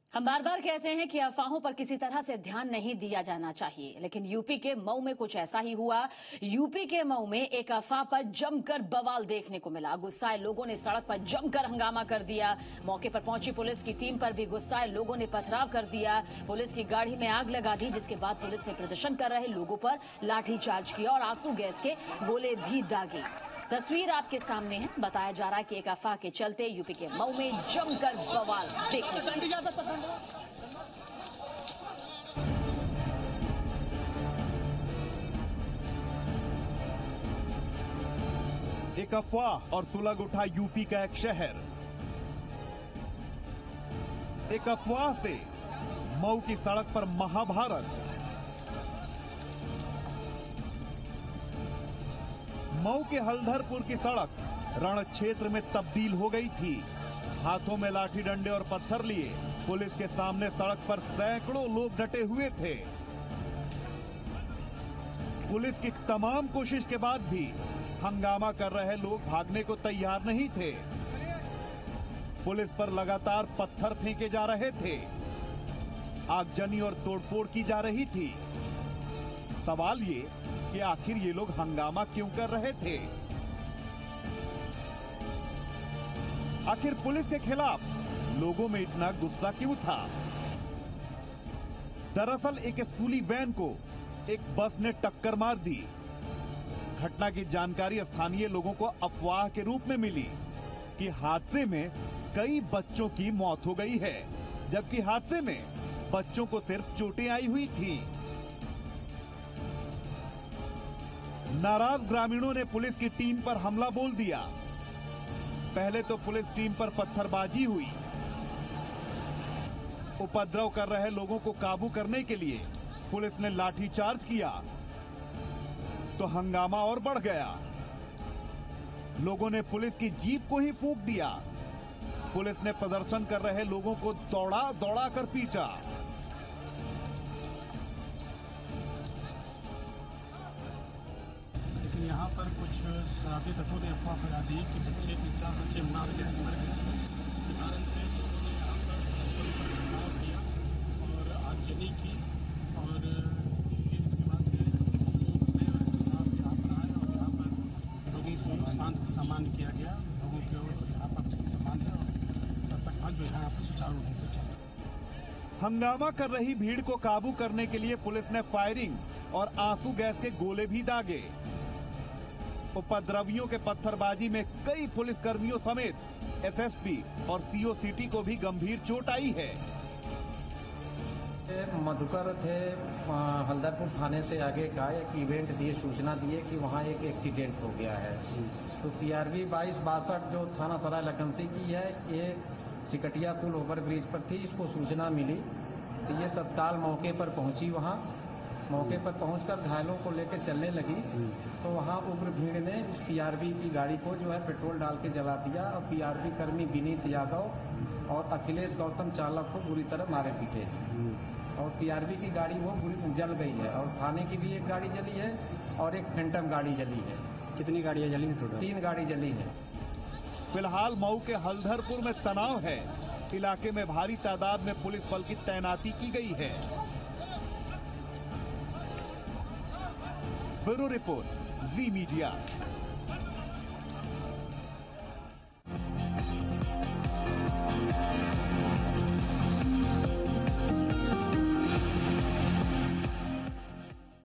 हम बार बार कहते हैं कि अफवाहों पर किसी तरह से ध्यान नहीं दिया जाना चाहिए, लेकिन यूपी के मऊ में कुछ ऐसा ही हुआ। यूपी के मऊ में एक अफवाह पर जमकर बवाल देखने को मिला। गुस्साए लोगों ने सड़क पर जमकर हंगामा कर दिया। मौके पर पहुंची पुलिस की टीम पर भी गुस्साए लोगों ने पथराव कर दिया। पुलिस की गाड़ी में आग लगा दी, जिसके बाद पुलिस ने प्रदर्शन कर रहे लोगों पर लाठीचार्ज किया और आंसू गैस के गोले भी दागे। तस्वीर आपके सामने है। बताया जा रहा है कि एक अफवाह के चलते यूपी के मऊ में जमकर बवाल देखने को मिला। एक अफवाह और सुलग उठा यूपी का एक शहर। एक अफवाह से मऊ की सड़क पर महाभारत। मऊ के हल्दरपुर की सड़क रण क्षेत्र में तब्दील हो गई थी। हाथों में लाठी डंडे और पत्थर लिए पुलिस के सामने सड़क पर सैकड़ों लोग डटे हुए थे। पुलिस की तमाम कोशिश के बाद भी हंगामा कर रहे लोग भागने को तैयार नहीं थे। पुलिस पर लगातार पत्थर फेंके जा रहे थे। आगजनी और तोड़फोड़ की जा रही थी। सवाल ये कि आखिर ये लोग हंगामा क्यों कर रहे थे? आखिर पुलिस के खिलाफ लोगों में इतना गुस्सा क्यों था? दरअसल एक स्कूली वैन को एक बस ने टक्कर मार दी। घटना की जानकारी स्थानीय लोगों को अफवाह के रूप में मिली कि हादसे में कई बच्चों की मौत हो गई है, जबकि हादसे में बच्चों को सिर्फ चोटें आई हुई थी। नाराज ग्रामीणों ने पुलिस की टीम पर हमला बोल दिया। पहले तो पुलिस टीम पर पत्थरबाजी हुई। उपद्रव कर रहे लोगों को काबू करने के लिए पुलिस ने लाठीचार्ज किया तो हंगामा और बढ़ गया। लोगों ने पुलिस की जीप को ही फूंक दिया। पुलिस ने प्रदर्शन कर रहे लोगों को दौड़ा दौड़ा कर पीटा। लेकिन यहाँ पर कुछ शरारती तत्वों ने अफवाह फैला दी कि 3-4 बच्चे मर गए। इस कारण से उन्होंने यहाँ पर हमला किया और आगजनी की और फिर इसके बाद से इसके साथ यहाँ पर आए और यहाँ पर लोगों को शांत सम्मान किया गया। लोगों को यहाँ पर सम्मान है और परिवार जो यहाँ पर सुचारू ढंग से चल रहा। हंगामा कर रही भीड़ को काबू करने के लिए पुलिस ने फायरिंग और आंसू गैस के गोले भी दागे। उपद्रवियों के पत्थरबाजी में कई पुलिसकर्मियों समेत एसएसपी और सीओ सिटी को भी गंभीर चोट आई है। मधुकर थे हल्दरपुर थाने से आगे का एक इवेंट दिए, सूचना दिए कि वहाँ एक एक्सीडेंट हो गया है। तो PRV 2262 जो थाना सराय लखनसी की है, ये चिकटिया पुल ओवर ब्रिज पर थी। इसको सूचना मिली तो ये तत्काल मौके पर पहुंची। वहाँ मौके पर पहुंचकर घायलों को लेकर चलने लगी तो वहाँ उग्र भीड़ ने इस PRV की गाड़ी को जो है पेट्रोल डाल के जला दिया और PRV कर्मी विनीत यादव और अखिलेश गौतम चालक को बुरी तरह मारे पीटे और PRV की गाड़ी वो बुरी जल गई है और थाने की भी एक गाड़ी जली है और एक फैंटम गाड़ी जली है। कितनी गाड़ियाँ जली हैं? 3 गाड़ी जली है। फिलहाल मऊ के हल्दरपुर में तनाव है। इलाके में भारी तादाद में पुलिस बल की तैनाती की गई है। Bureau report, Zee media.